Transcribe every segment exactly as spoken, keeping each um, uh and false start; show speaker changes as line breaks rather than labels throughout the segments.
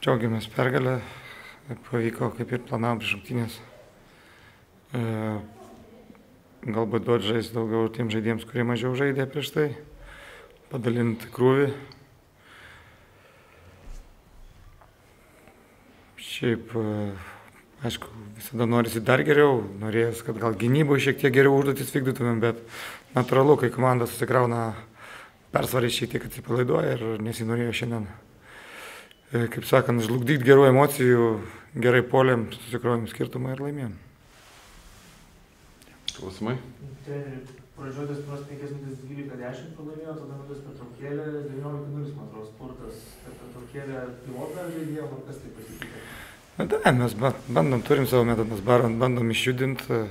Džiaugiamės pergalę, pavyko kaip ir planavom prieš rungtynes. E, galbūt duot žaisti daugiau tiem žaidėjams, kurie mažiau žaidė prieš tai, padalinti krūvį. Šiaip, aišku, visada norisi dar geriau, norėjęs, kad gal gynyboje šiek tiek geriau užduotis vykdytumėm, bet natūralu, kai komanda susikrauna persvarį šiek tiek atsipalaiduoja ir nesinorėjo šiandien, kaip sakant, žlugdyti gerų emocijų, gerai polėm, susikrovėm skirtumą ir laimėjom.
Klausimai?
Treneri, pradžioj tas pirmas penkias minutės dvylika dešimt pralaimėjo, tada minutės pertraukėlė, devyniolika nulis, man atrodo, spurtas. Per pertraukėlę pilotą žaidėjom, ar kas tai pasikeitė?
Na da, mes bandom, turim savo metodus, bandom išjudinti.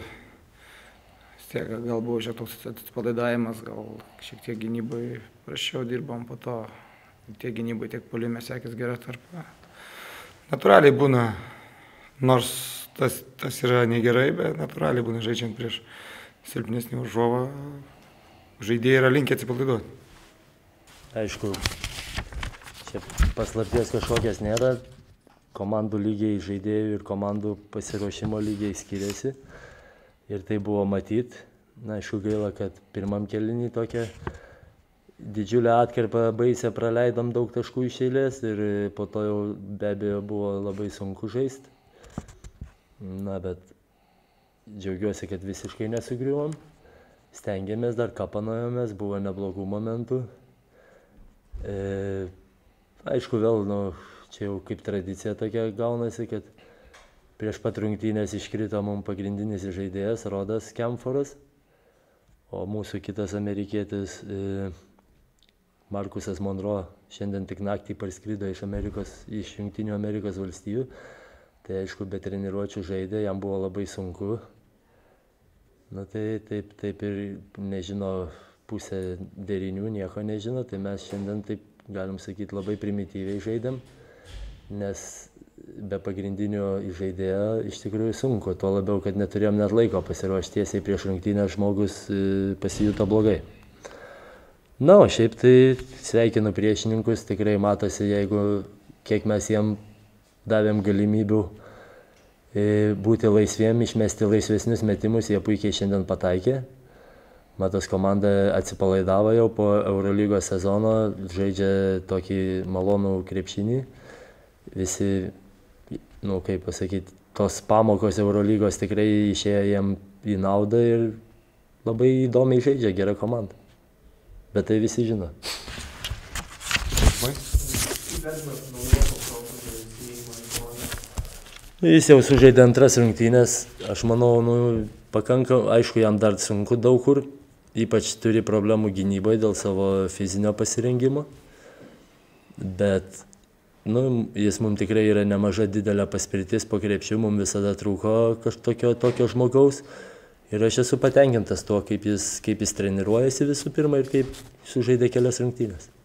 Vis tiek gal buvo šiek toks atsipalaidavimas, gal šiek tiek gynybai prašiau dirbom, po to tiek gynybai, tiek puolime sekės gera tarpa. Natūraliai būna, nors tas, tas yra negerai, bet natūraliai būna žaidžiant prieš silpnesnį varžovą, žaidėjai yra linkę atsipalaiduoti.
Aišku, čia paslapties kažkokias nėra, komandų lygiai žaidėjų ir komandų pasiruošimo lygiai skiriasi ir tai buvo matyti. Na, aišku, gaila, kad pirmam kėlinį tokią didžiulę atkarpą baisę praleidom daug taškų iš eilės ir po to jau be abejo buvo labai sunku žaisti. Na, bet džiaugiuosi, kad visiškai nesugriuvom. Stengiamės, dar kapanojomės, buvo neblogų momentų. E, aišku, vėl, nu, čia jau kaip tradicija tokia gaunasi, kad prieš pat rungtynės iškrito mums pagrindinis žaidėjas, Rodas Kemforas, o mūsų kitas amerikietis e, Markusas Monroe šiandien tik naktį parskrido iš Amerikos, iš Jungtinių Amerikos valstijų. Tai aišku, be treniruočių žaidė, jam buvo labai sunku. Na tai taip, taip ir nežino pusę derinių, nieko nežino, tai mes šiandien taip, galim sakyti, labai primityviai žaidėm, nes be pagrindinio žaidėjo iš tikrųjų sunku, tuo labiau, kad neturėjom net laiko pasiruošti tiesiai prieš rungtynę, žmogus pasijuto blogai. Na, o šiaip tai sveikinu priešininkus, tikrai matosi, jeigu kiek mes jiem davėm galimybių būti laisviem, išmesti laisvesnius metimus, jie puikiai šiandien pataikė. Matos komanda atsipalaidavo jau po Eurolygos sezono, žaidžia tokį malonų krepšinį. Visi, nu kaip pasakyti, tos pamokos Eurolygos tikrai išėjo jiem į naudą ir labai įdomiai žaidžia, gera komanda. Bet tai visi žino. Jis jau sužaidė antras rungtynes, aš manau, nu, pakanka, aišku, jam dar sunku daug kur, ypač turi problemų gynyboje dėl savo fizinio pasirengimo, bet nu, jis mums tikrai yra nemaža didelė paspirtis po krepšiu, mums visada trūko kažkokio tokio žmogaus. Ir aš esu patenkintas tuo, kaip jis, kaip jis treniruojasi visų pirma ir kaip sužaidė kelias rungtynes.